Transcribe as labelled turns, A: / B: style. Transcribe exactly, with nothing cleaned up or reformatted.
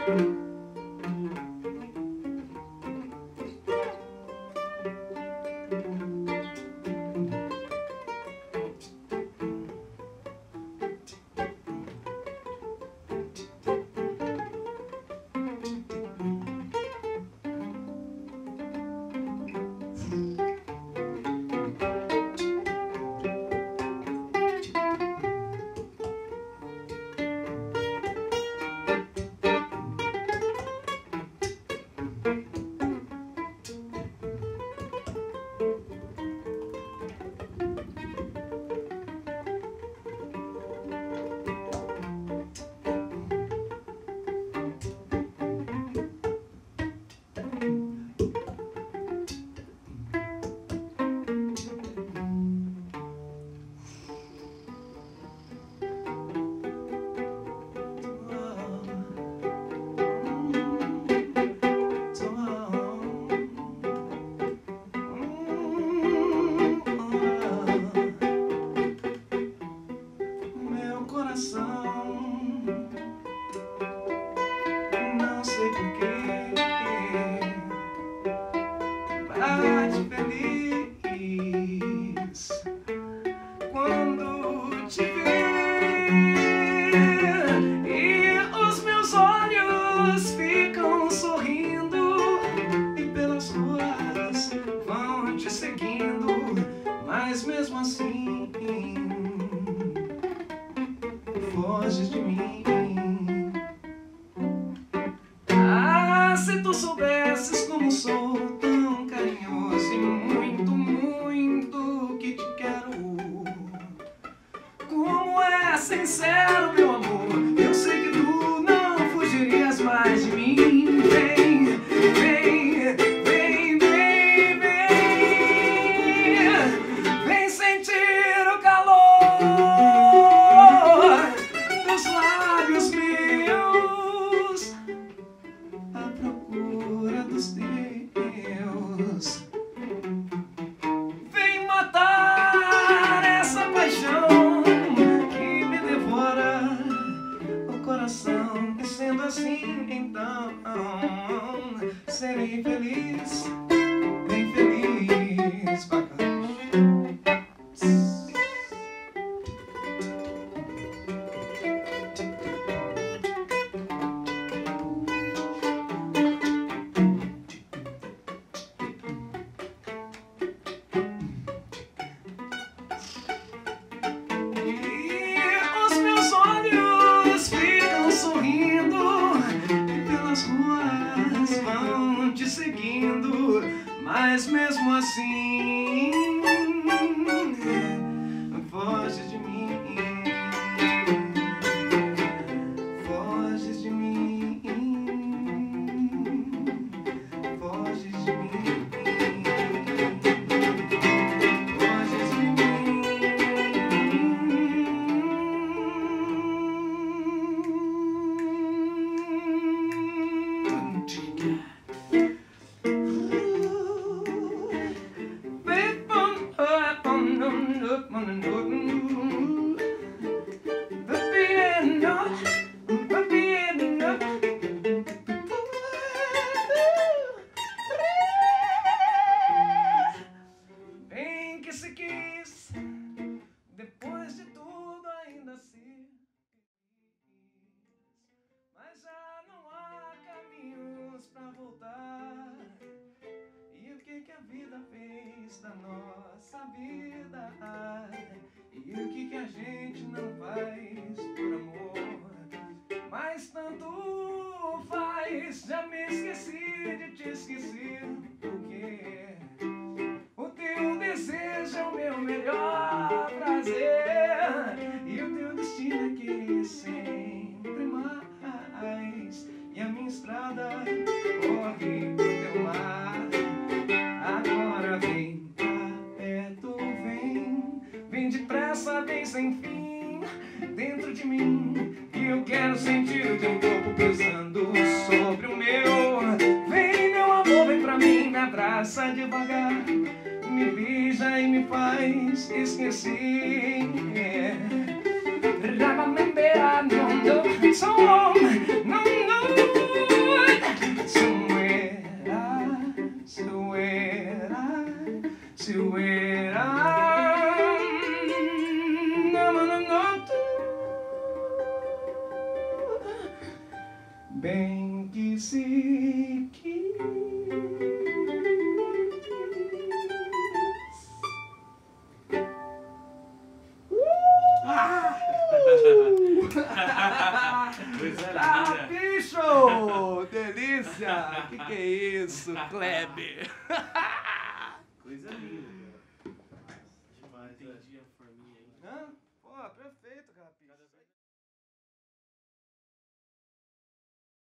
A: Foges de mim. Ah, se tu soubesses como sou tão carinhoso e muito, muito que te quero. Como é sincero, meu amor, eu sei que tu não fugirias mais de mim. Vem, vem, vem, vem, vem, vem sentir o calor dos lábios meus, à procura dos teus. Vem matar essa paixão que me devora o coração. E sendo assim, então serei feliz, bem feliz, bacana. Mas mesmo assim, foges de mim, foges de mim, foges de mim, foges de mim. Bem que se quis, depois de tudo ainda se quis, mas já não há caminhos pra voltar. E o que que a vida fez da nossa vida? E o que que a gente não faz por amor? Mas tanto faz, já me esqueci de te esquecer. Porque o teu desejo é o meu melhor prazer, e o teu destino é querer sempre mais. E a minha estrada corre pro teu mar. Agora vem pra perto, vem, vem depressa, vem sem fim dentro de mim, e eu quero sentir o teu corpo pesando sobre o meu. Vem, meu amor, vem pra mim, me abraça devagar, me beija e me faz esquecer. Não, não, não, não. bem que se quis.
B: Ah!
A: Coisa ah, bicho! Delícia! Que que é isso, Kleber?
B: Coisa linda.